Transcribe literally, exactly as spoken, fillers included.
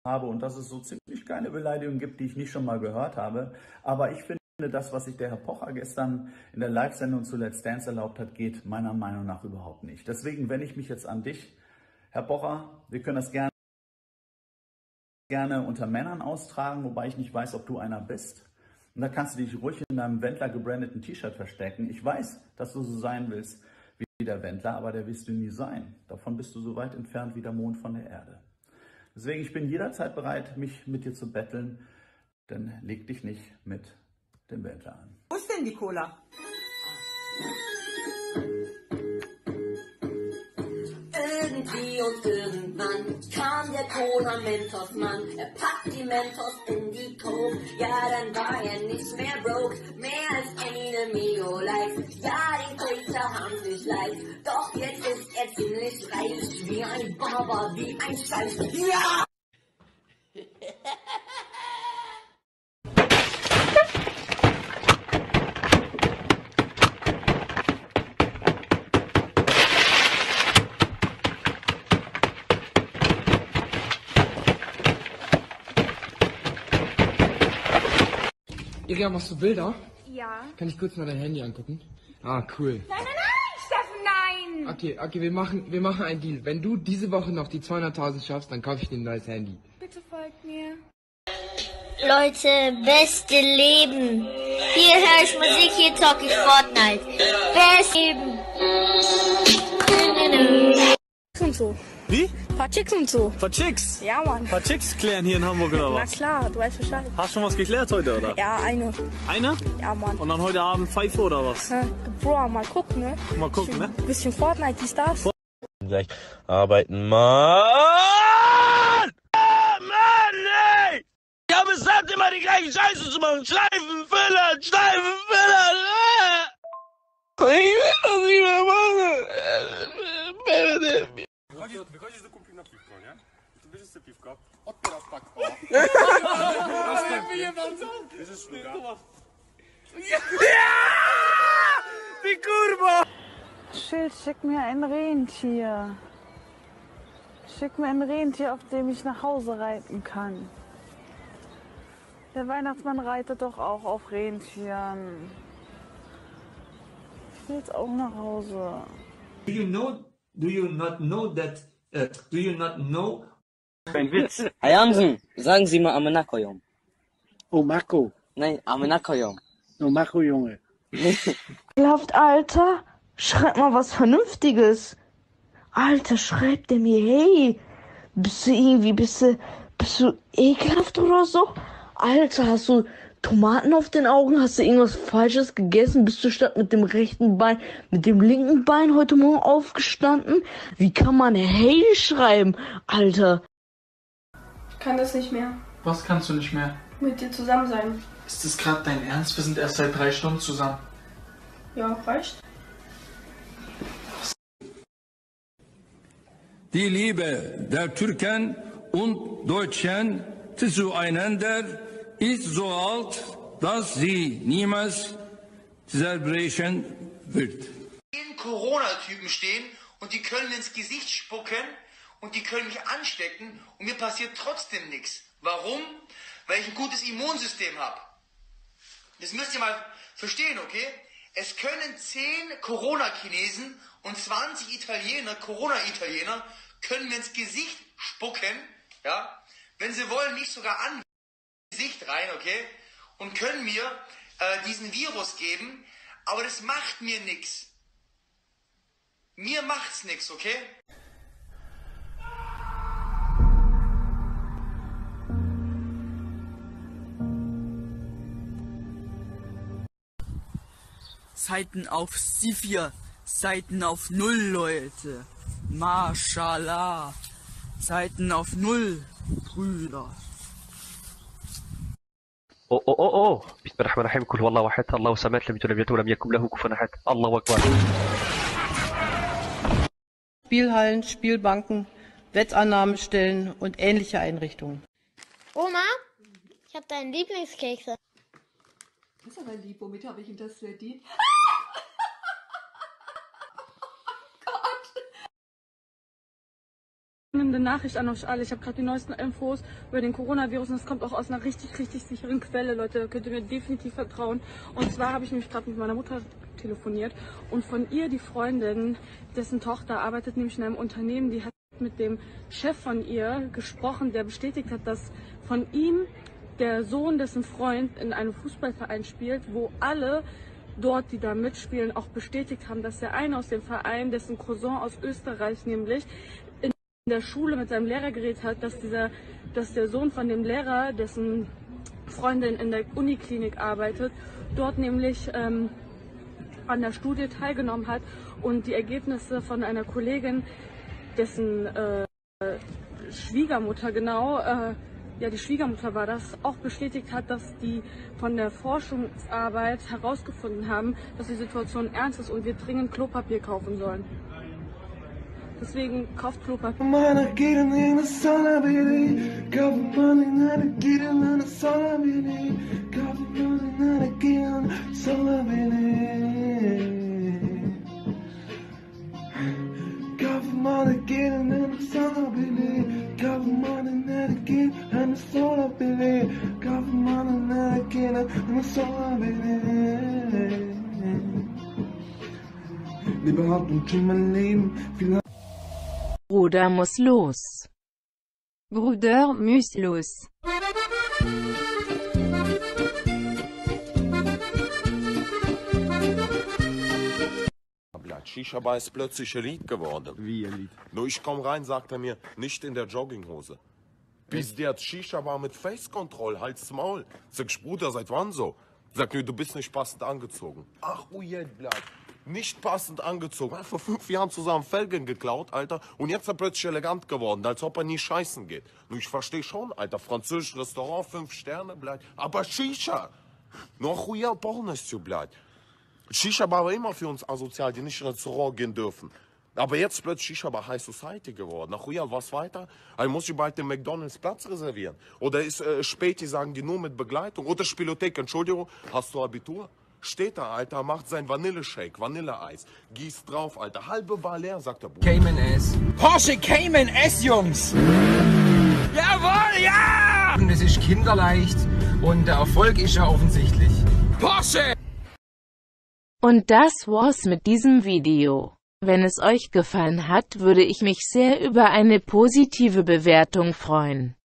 habe und dass es so ziemlich keine Beleidigung gibt, die ich nicht schon mal gehört habe. Aber ich finde, das, was sich der Herr Pocher gestern in der Live-Sendung zu Let's Dance erlaubt hat, geht meiner Meinung nach überhaupt nicht. Deswegen wende ich mich jetzt an dich, Herr Pocher. Wir können das gerne, gerne unter Männern austragen, wobei ich nicht weiß, ob du einer bist. Und da kannst du dich ruhig in deinem Wendler gebrandeten T-Shirt verstecken. Ich weiß, dass du so sein willst wie der Wendler, aber der wirst du nie sein. Davon bist du so weit entfernt wie der Mond von der Erde. Deswegen, ich bin jederzeit bereit, mich mit dir zu betteln, denn leg dich nicht mit dem Wendler an. Wo ist denn die Cola? Irgendwie und irgendwann kam der Cola-Mentos-Mann. Er packt die Mentos in die Coke. Ja, dann war er nicht mehr broke. Mehr als eine Mio Likes. Ja, die Filter haben sich leid. Doch jetzt ist er ziemlich reich. Wie ein Barber, wie ein Scheich. Ja! Ira, machst du Bilder? Ja. Kann ich kurz mal dein Handy angucken? Ah, cool. Nein, nein, nein, Steffen, nein! Okay, okay, wir machen, wir machen einen Deal. Wenn du diese Woche noch die zweihunderttausend schaffst, dann kaufe ich dir ein neues Handy. Bitte folgt mir. Leute, beste Leben. Hier höre ich Musik, hier zocke ich Fortnite. Beste Leben. Und so. Wie? Ein paar Chicks und so. Paar Chicks? Ja, Mann. Paar Chicks klären hier in Hamburg oder Na was? klar, du weißt Bescheid. Hast schon was geklärt heute, oder? Ja, eine. Eine? Ja, Mann. Und dann heute Abend Pfeife oder was? Ja, Bro, mal gucken, ne? Mal gucken, ne? Bisschen Fortnite, die Stars. Gleich arbeiten, Mann! Mann, ey! Ich habe es satt, immer die gleichen Scheiße zu machen. Schleifen, Filler, Schleifen, Filler. Ich will das nicht mehr machen. Wychodzisz, wychodzisz do kumpli na piwko, nie? Tu bierzesz sobie piwko, otwierasz tak, o. Bierzesz szluga. Ty kurwa! Schild, schick mir ein Rentier. Schick mir ein Rentier, auf dem ich nach Hause reiten kann. Der Weihnachtsmann reitet doch auch auf Rentieren. Ich will jetzt auch nach Hause. Do you know, do you not know that, uh, do you not know? Kein Witz. Herr Jansen, sagen Sie mal Amenakoyom. Oh, Marco. Nein, Amenakoyom. Oh, Marco, Junge. Glaubt, Alter, schreib mal was Vernünftiges. Alter, schreibt der mir, hey, bist du irgendwie, bist du, bist du ekelhaft oder so? Alter, hast du Tomaten auf den Augen? Hast du irgendwas Falsches gegessen? Bist du statt mit dem rechten Bein, mit dem linken Bein heute Morgen aufgestanden? Wie kann man hey schreiben, Alter? Ich kann das nicht mehr. Was kannst du nicht mehr? Mit dir zusammen sein. Ist das gerade dein Ernst? Wir sind erst seit drei Stunden zusammen. Ja, reicht. Die Liebe der Türken und Deutschen zueinander ist so alt, dass sie niemals zerbrechen wird. Zehn Corona-Typen stehen und die können mir ins Gesicht spucken und die können mich anstecken und mir passiert trotzdem nichts. Warum? Weil ich ein gutes Immunsystem habe. Das müsst ihr mal verstehen, okay? Es können zehn Corona-Chinesen und zwanzig Italiener, Corona-Italiener, können mir ins Gesicht spucken, ja? Wenn sie wollen, nicht sogar an Gesicht rein, okay? Und können mir äh, diesen Virus geben, aber das macht mir nichts. Mir macht's nichts, okay? Seiten auf Sifir, Seiten auf Null, Leute. Mashallah. Seiten auf Null, Brüder. Oh oh oh oh. Bismillahirrahmanirrahim. Kul huwallahu ahad. Allahu samad. Lam yalid walam yulad walam yakul lahu kufuwan ahad. Allahu akbar. Spielhallen, Spielbanken, Wettannahmestellen und ähnliche Einrichtungen. Oma, ich habe deinen Lieblingskekse. Das ist aber lieb. Womit habe ich ihm das verdient? Eine Nachricht an euch alle. Ich habe gerade die neuesten Infos über den Coronavirus und es kommt auch aus einer richtig, richtig sicheren Quelle, Leute. Da könnt ihr mir definitiv vertrauen. Und zwar habe ich nämlich gerade mit meiner Mutter telefoniert und von ihr, die Freundin, dessen Tochter arbeitet nämlich in einem Unternehmen, die hat mit dem Chef von ihr gesprochen, der bestätigt hat, dass von ihm der Sohn, dessen Freund in einem Fußballverein spielt, wo alle dort, die da mitspielen, auch bestätigt haben, dass der eine aus dem Verein, dessen Cousin aus Österreich nämlich, in der Schule mit seinem Lehrer geredet hat, dass, dieser, dass der Sohn von dem Lehrer, dessen Freundin in der Uniklinik arbeitet, dort nämlich ähm, an der Studie teilgenommen hat und die Ergebnisse von einer Kollegin, dessen äh, Schwiegermutter genau, äh, ja die Schwiegermutter war das, auch bestätigt hat, dass die von der Forschungsarbeit herausgefunden haben, dass die Situation ernst ist und wir dringend Klopapier kaufen sollen. Deswegen kauft Klopapier. Bruder muss los. Bruder muss los. Shisha-Bar ist plötzlich Elite geworden. Wie Elite? Nur ich komm rein, sagt er mir, nicht in der Jogginghose. Bis der Shisha-Bar mit Face-Control, halt's Maul. Sag ich, Bruder, seit wann so? Sag mir, du bist nicht passend angezogen. Ach, ujet, blad. Nicht passend angezogen. Er hat vor fünf Jahren zusammen Felgen geklaut, Alter. Und jetzt ist er plötzlich elegant geworden, als ob er nie scheißen geht. Nur ich verstehe schon, Alter. Französisches Restaurant, fünf Sterne, blad. Aber Shisha. Noch ujel полностью, blad. Shisha-Bar war immer für uns asozial, die nicht ins Restaurant gehen dürfen. Aber jetzt plötzlich Shisha-Bar High Society geworden. Nach Ujal, was weiter? Also muss ich bald den McDonalds Platz reservieren. Oder ist äh, Späti, sagen die, nur mit Begleitung. Oder Spielothek, Entschuldigung, hast du Abitur? Steht da, Alter, macht sein Vanilleshake, Vanilleeis. Gießt drauf, Alter. Halbe Bar leer, sagt der Bruder. Cayman S. Porsche Cayman S, Jungs! Jawohl, ja! Und es ist kinderleicht und der Erfolg ist ja offensichtlich. Porsche! Und das war's mit diesem Video. Wenn es euch gefallen hat, würde ich mich sehr über eine positive Bewertung freuen.